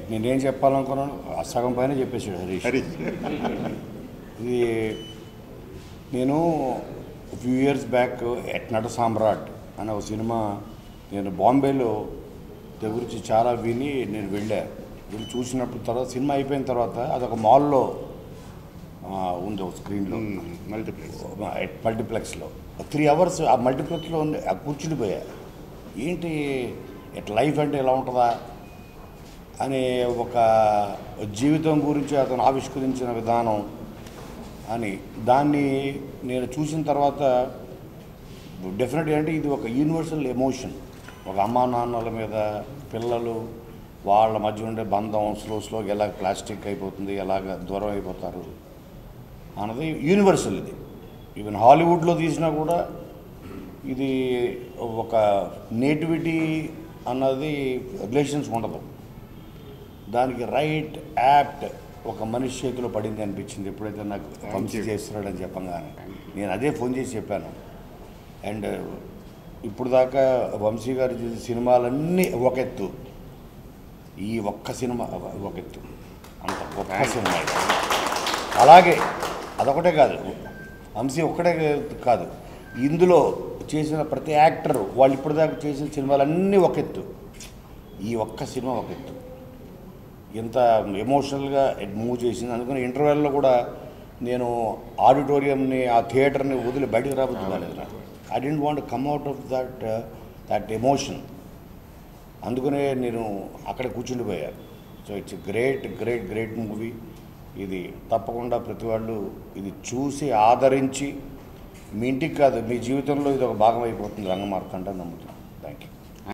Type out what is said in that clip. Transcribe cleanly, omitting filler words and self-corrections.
నేనేం చెప్పాలనుకున్నాను సగం పైన చెప్పేసాడు హరీష్. ఇది నేను ఫ్యూ ఇయర్స్ బ్యాక్ నట సామ్రాట్ అనే ఒక సినిమా నేను బాంబేలో గురించి చాలా విని నేను వెళ్ళి చూసినప్పుడు తర్వాత సినిమా అయిపోయిన తర్వాత అదొక మాల్లో ఉంది ఒక స్క్రీన్లో మల్టీప్లెక్స్లో 3 hours ఆ మల్టీప్లెక్స్లో ఉంది కూర్చుండిపోయా. ఏంటి లైఫ్ అంటే ఎలా ఉంటుందా అనే ఒక జీవితం గురించి అతను ఆవిష్కరించిన విధానం అని దాన్ని నేను చూసిన తర్వాత డెఫినెట్గా అంటే ఇది ఒక యూనివర్సల్ ఎమోషన్. ఒక అమ్మా నాన్నల మీద పిల్లలు వాళ్ళ మధ్య ఉండే బంధం స్లోగా ఎలా ప్లాస్టిక్ అయిపోతుంది, ఎలాగ దూరం అయిపోతారు అన్నది యూనివర్సల్. ఇది ఈవెన్ హాలీవుడ్లో తీసినా కూడా ఇది ఒక నేటివిటీ అన్నది రిలేషన్స్ ఉండదు. దానికి రైట్ యాప్ట్ ఒక మనిషి చేతిలో పడింది అనిపించింది ఎప్పుడైతే నాకు వంశీ చేస్తున్నాడని చెప్పగానే. నేను అదే ఫోన్ చేసి చెప్పాను. అండ్ ఇప్పుడు దాకా వంశీ గారు చేసిన సినిమాలన్నీ ఒక ఎత్తు, ఈ ఒక్క సినిమా ఒక ఎత్తు, అంత గొప్ప సినిమా. అలాగే అదొకటే కాదు, వంశీ ఒక్కటే కాదు, ఇందులో చేసిన ప్రతి యాక్టర్ వాళ్ళు ఇప్పటిదాకా చేసిన సినిమాలన్నీ ఒక ఎత్తు, ఈ ఒక్క సినిమా ఒక ఎత్తు. ఎంత ఎమోషనల్గా మూవ్ చేసింది. అందుకని ఇంటర్వెల్లో కూడా నేను ఆడిటోరియంని ఆ థియేటర్ని వదిలి బయటకు రాబోద్దు కాలేదు నాకు. I don't want come out of that emotion. అందుకనే నేను అక్కడ కూర్చుండిపోయాను. So it's great movie. ఇది తప్పకుండా ప్రతి వాళ్ళు ఇది చూసి ఆదరించి మీ ఇంటికి కాదు మీ జీవితంలో ఇది ఒక భాగం అయిపోతుంది రంగమార్తాండ నమ్ముతున్నాను.